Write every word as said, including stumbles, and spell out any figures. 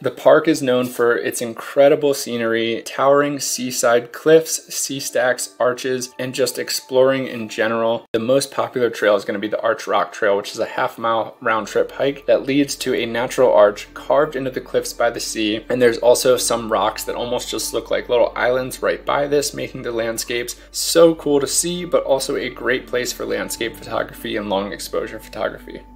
The park is known for its incredible scenery, towering seaside cliffs, sea stacks, arches, and just exploring in general. The most popular trail is going to be the Arch Rock Trail, which is a half mile round trip hike that leads to a natural arch carved into the cliffs by the sea. And there's also some rocks that almost just look like little islands right by this, making the landscapes so cool to see, but also a great place for landscape photography and long exposure photography.